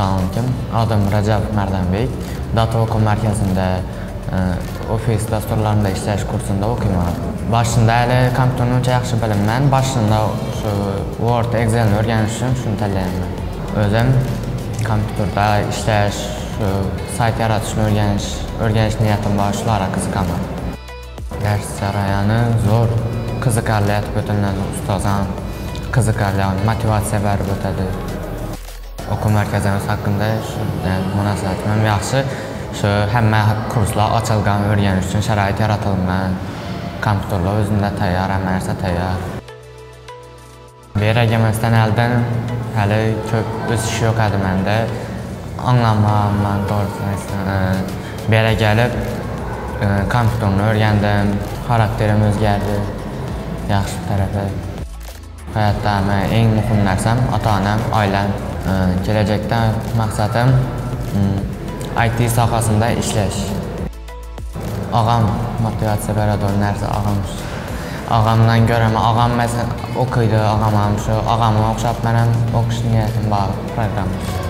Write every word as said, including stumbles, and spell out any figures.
Assalomu adım Rajab Mardanbek. Data o'quv markazida Office dasturlarida ishlash kursida o'qiyman. Boshida hali kompyuterni uncha yaxshi bilmayman. Boshida shu Word, Excel ni o'rganish uchun shuni tanlayman. O'zim kompyuterda ishlash, shu sayt yaratishni o'rganish, o'rganish niyatim bor, shularga qiziqaman. Dars jarayoni zo'r, qiziqarli aytib o'tiladi, ustoz ham qiziqarli, motivatsiya berib o'tadi. O'quv markazimiz haqida shunday munosabatim yaxshi. Shu hamma kurslar ochilgan, o'rganish uchun sharoit yaratilgan. Kompyuterlar o'zida tayyor, hamma narsa tayyor. Beragamasdan oldin hali ko'p o'sish yo'q edi menda. Anglamayman to'g'risini. Bera kelib kompyuterni o'rgandim, xarakterim o'zgardi. Yaxshi tarafi. Hayotda eng muhim narsam ota-onam, oilam. Kelajakda maqsadim I T sohasida ishlash. Og'am motivatsiya beradigan narsa og'am. Og'amdan ko'raman, og'am masalan o'qiydi, og'am ham shu, og'amga o'xshab men ham o'qish niyatim bor programma.